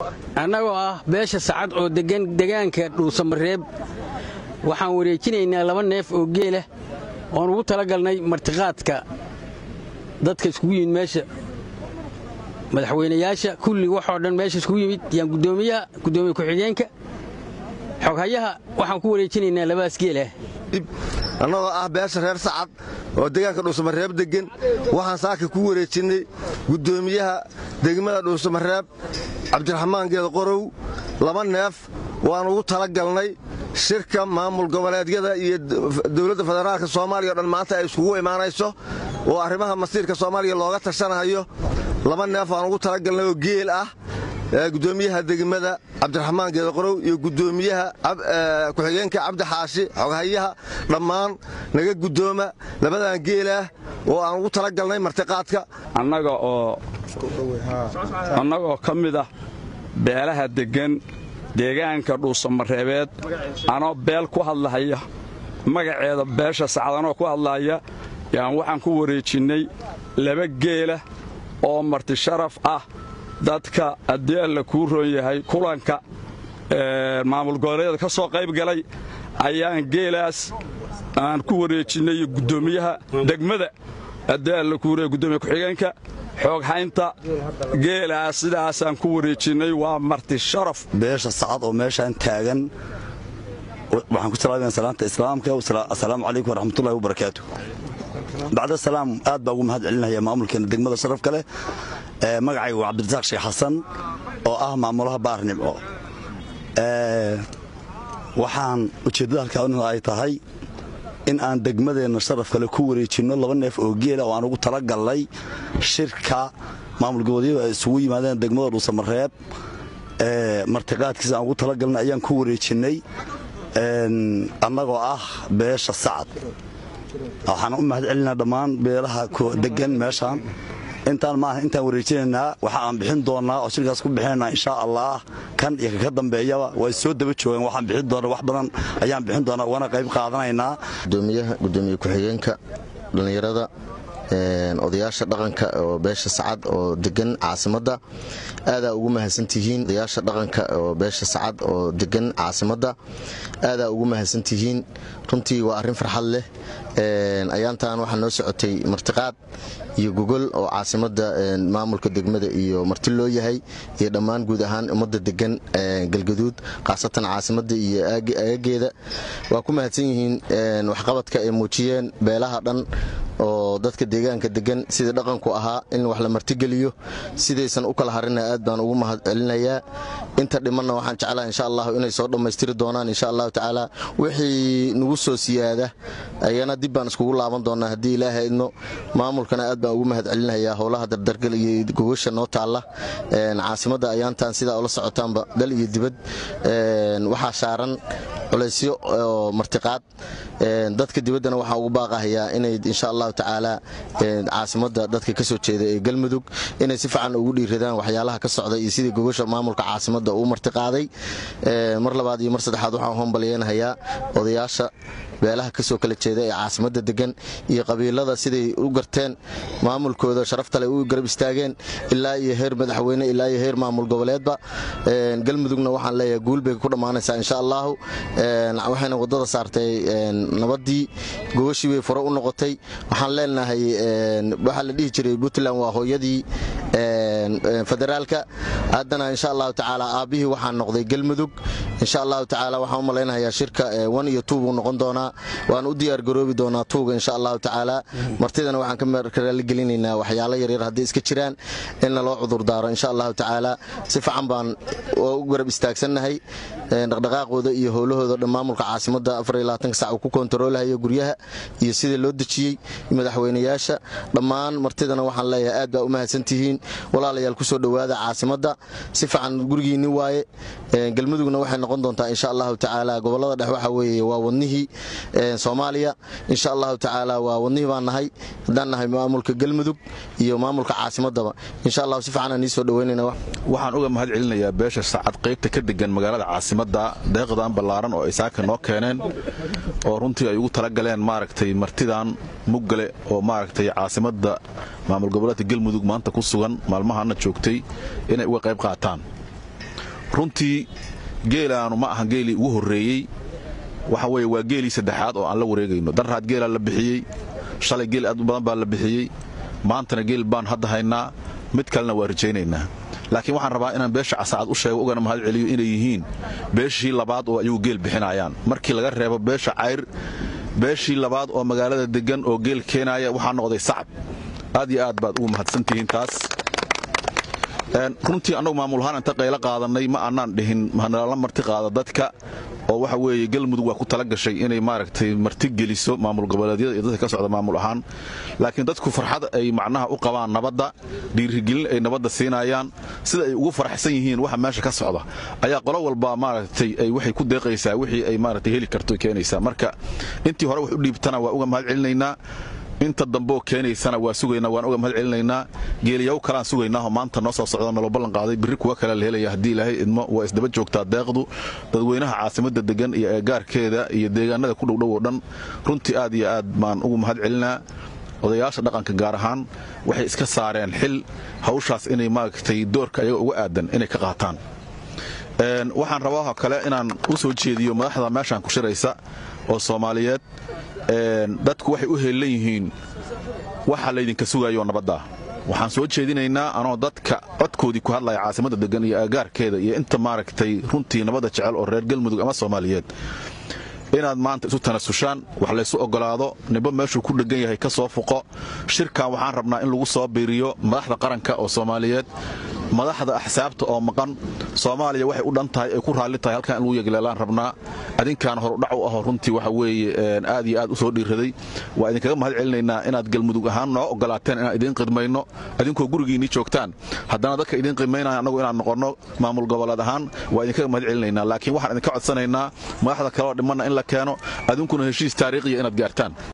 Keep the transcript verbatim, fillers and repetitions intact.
annagoo ah beesha sacad oo degan deegaanka dhuusamareeb waxaan wareejinaynaa laba neef oo geela oon ugu talagalnay martiqaadka dadka iskugu yimid meesha madaxweynayaasha kulli waxoo dhan meesha iskugu yimid yaan gudoomiyaha gudoomiye ku-xigeenka xoghayaha waxaan ku wareejinaynaa labaas geela annagoo ah beesha reer sacad oo deegaanka dhuusamareeb degan waxaan saaka ku wareejinnay gudoomiyaha degmada dhuusamareeb cabdiraxmaan geed qorow laba neef waan ugu talagalnay shirka maamul goboleedyada iyo dowladda federaalka soomaaliya oo dhan maanta ay iskugu imaanayso oo arrimaha masiirka soomaaliya looga tashanayo laba neef waan ugu talagalnay oo geel ah gudoomiyaha degmada cabdiraxmaan geed qorow iyo gudoomiyaha ku-xigeenka cabdi xaashi xoghayaha dhammaan naga gudooma labadan geelah oo aan ugu talagalnay martiqaadka annaga oo annagoo ka mid ah beelaha deggan deegaanka dhuusamareebeed anoo beel ku hadlahaya magaceeda beesha sacad anoo ku hadlahaya yaan waxaan ku wareejinnay laba geela oo marti sharaf ah dadka haddii alla kuu roon yahay kulanka maamul goboleedyada ka soo qayb galay ayaan geelaas aan ku wareejinnay gudoomiyaha degmada haddii alla kuu roon gudoomiye ku-xigeenka xooghaynta geelaas sidaasaan ku wareejinnay waa marti sharaf beesha sacad oo meeshaan taagan waxaan ku salaamayaa salaanta islaamka assalaamu calaykum waraxmatullahi wabarakaatu bacda salaam aad baa ugu mahad celinaya maamulkeena degmada sharafka leh magacaygu waa cabdirasaaq sheekh xasan oo ah maamulaha baarnimco waxaan ujeeddada halkaa ay tahay in aan degmadeenna sharaf kale ku wareejinno laba neef oo geela oo aan ugu talagalnay shirka maamul goboleedyadu ay isugu yimaadeen degmada dhuusamareeb martiqaadkiisa aan ugu talagalnay ayaan ku wareejinnay annagoo ah beesha sacad waxaan u mahad celinaa dhammaan beelaha degan meeshaan intaan maaha intaan wareejinaynaa waxa aan bixin doonnaa oo shirkaas ku bixinaynaa inshaa allah kan iyo kaka dambeeyaba way soo daba joogaan waxaan bixin doonnaa wax badan ayaan bixin doonnaa wana qayb qaadanaynaa gudoomiyaha gudoomiye ku-xigeenka dhallinyarada odayaasha dhaqanka oo beesha sacad oo degan caasimadda aadaa ugu mahadsantihiin odayaasha dhaqanka oo beesha sacad oo degan caasimadda aadaa ugu mahadsantihiin runtii waa arrin farxad leh ayaantan waxaa noo socotay martiqaad iyo gogol oo caasimadda maamulka degmada iyo marti loo yahay iyo dhammaan guud ahaan ummadda degan galgaduud khaasatan caasimadda iyo aagageeda waa ku mahadsan yihiin waxqabadka ay muujiyeen beelaha dhan oo dadka deegaanka degan sida dhaqanku ahaa in wax la martigeliyo sidaysan u kala harina aad baan ugu mahad celinayaa inta dhimanna waxaan jeclaa insha allah inay soo dhammaystiri doonaan insha allahu tacaala wixii nagu soo siyaada ayana dib baan iskugu laaban doonaa haddii ilaahay idno maamulkana aad baan ugu mahad celinayaa howlaha dardargal iyo gogasha noo taalla caasimadda ayaantan sidaa ula socotaanba dal iyo dibad waxaa saaran culaysyo oo martiqaad dadka dibaddana waxaa ugu baaqahayaa inay insha allahu tacaala caasimadda dadka ka soo jeeda ee galmudug inay si fiican ugu dhiiradaan waxyaalaha ka socda iyo sidii gogasha maamulka caasimadda uu martiqaaday mar labaad iyo mar saddexaad waxaan hombalyeenahayaa odayaasha beelaha ka soo kala jeeda ee caasimadda degan iyo qabiilada siday u garteen maamulkooda sharaftale u garab istaageen ilaa iyo heer madaxweyne ilaa iyo heer maamul goboleedba galmudugna waxaan leeyahay guul bay ku dhammaanaysaa insha allahu waxayna waddada saartay nabaddii gogashii bay furo u noqotay waxaan leenahay waxaa la dhihi jiray puntland waa hooyadii federaalka haddana insha allahu tacaala aabbihii waxaan noqday galmudug insha allahu tacaala waxaan u malaynayaa shirka one iyo two buu noqon doonaa waan u diyaar garoobi doonaa tuuga insha allahu tacaala martidana waxaan ka raaligelinaynaa waxyaalo yaryar haddii iska jiraan inna loo cudurdaaro insha allahu tacaala si fiican baan u garab istaagsannahay dhaqdhaqaaqooda iyo howlahooda dhan maamulka caasimadda afar iyo labaatanka sac uu ku kontaroolahayo guryaha iyo sidii loo dejiyey madaxweynayaasha dhammaan martidana waxaan leeyahay aad baa u mahadsantihiin walaalayaal ku soo dhowaada caasimadda si fiican gurigiinni waaye galmudugna waxay noqon doontaa insha allahu tacaala gobollada dhex waxa weeye waa wadnihii soomaaliya insha allahu tacaala waa wadnihii baan nahay haddaan nahay maamulka galmudug iyo maamulka caasimaddaba insha allahu si fiican aan ii soo dhoweynayna waxaan uga mahad celinayaa beesha sacad qaybta ka degan magaalada caasimadda deeqdan ballaaran oo ay saaka noo keeneen oo runtii ay ugu talagaleen maaragtay martidan muggale oo maaragtay caasimadda maamul goboleedka galmudug maanta ku sugan maalmahana joogtay inay uga qayb qaataan runtii geelaanu ma ahan geelii ugu horreeyey waxa weeye waa geelii saddexaad oo aan la wareegayno darraad geelaa la bixiyey shalay geel aad u badan baa la bixiyey maantana geel baan hadda haynaa mid kalena waa rajaynaynaa laakiin waxaan rabaa inaan beesha Casacad u sheego ugana mahad celiyo inay yihiin beeshii labaad oo ayagu geel bixinayaan markii laga reebo beesha Cayr beeshii labaad oo magaalada degan oo geel keenaya waxa noqday Sacad aad iyo aad baad ugu mahadsantihiin taas runtii anagu maamul ahaan inta qayla qaadanay ma aanan dhihin mahadnala marti qaada dadka oo waxa weeye galmudug waa ku tala gashay inay maaragtay marti geliso maamul goboleedyada iyo dadka ka socda maamul ahaan laakiin dadku farxad ay macnaha u qabaan nabadda dhiirigelin ay nabadda siinayaan sida ay ugu faraxsan yihiin waxa meesha ka socda ayaa qolo walba maaragtay ay waxay ku deeqaysaa wixii ay maaragtay heli karto keenaysaa marka intii hore wax u dhiibtana waa uga mahad celinaynaa inta dambo keenaysana waa sugaynaa waan uga mahad celinaynaa geeliyow kala sugaynaa maanta noo soo socdo nolo ballan qaaday biri kuwa kale la helaya hadii ilaahay idmo waa isdaba joogtaa deeqdu dadweynaha caasimada degan iyo eegaarkeeda iyo deegaanada ku dhowdhow dhan runtii aad iyo aad baan ugu mahad celinaa odayaasha dhaqanka gaar ahaan waxay iska saareen xil hawshaas inay maagtay doorka ayaga uga aadan inay ka qaataan een waxaan rabaa kale inaan u soo jeediyo madaxda meeshan ku shiraysa oo Soomaaliyeed dadku waxay u heelan yihiin waxa la idinka sugayo nabadda waxaan soo jeedinaynaa anoo dadka codkoodii ku hadlaya caasimada degan iyo agaarkeeda iyo inta maaragtay runtii nabadda jecel oo reer galmudug ama Soomaaliyeed inaad maanta isu tanasushaan wax la isu ogolaado nibo meeshu ku dhagan yahay ka soo fuqo shirkan waxaan rabnaa in lagu soo biiriyo madaxda qaranka oo Soomaaliyeed madaxda axsaabta oo maqan Soomaaliya waxay u dhantahay ay ku raali tahay halkan in lagu yagleelaan rabnaa adinkaan hor u dhac u ah runtii waxa weeye aad iyo aad u soo dhiiraday waa idinkaga mahad celinaynaa inaad galmudug ahaan noo ogolaateen inaan idin qidmayno adinkoo gurigiinii joogtaan haddana dadka idin qiimeynaya anagu inaan noqono maamul goboleed ahaan waa idinkaga mahad celinaynaa laakiin waxaan idinka codsanaynaa madaxda kale oo dhimanna in la keeno adinkuna heshiis taariikhiya inaad gaartaan